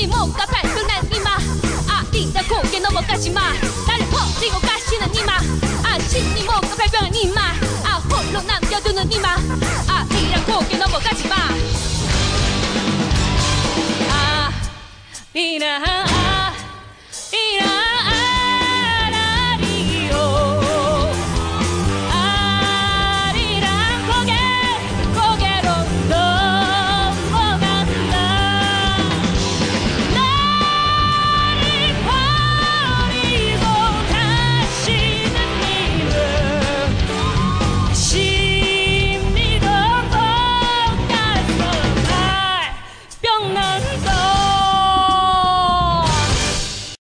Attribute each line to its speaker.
Speaker 1: 네 몸과 발병난 이마 아리랑 고개 넘어가지마 나를 버리고 가시는 이마 아신 네 몸과 발병한 이마 홀로 남겨두는 이마 아리랑 고개 넘어가지마 아리랑 뿅